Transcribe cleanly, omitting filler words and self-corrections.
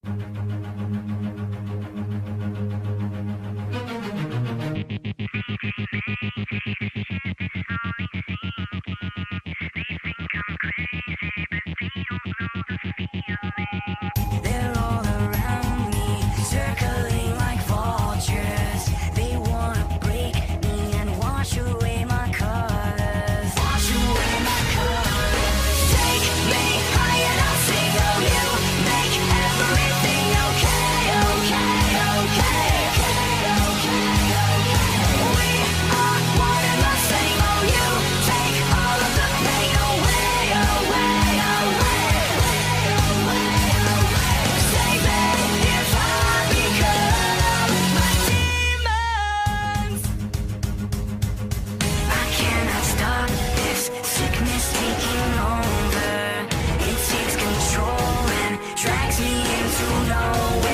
They're all around me, circling like vultures. They wanna break me and wash away my colors. Wash away my colors. Take me high and I'll sing of you. Make everything okay, okay, okay, okay, okay. We are one and the same. Oh, you take all of the pain away, away, away. Save it if I become my demons. I cannot stop this sickness taking over. It takes control and drags me into nowhere.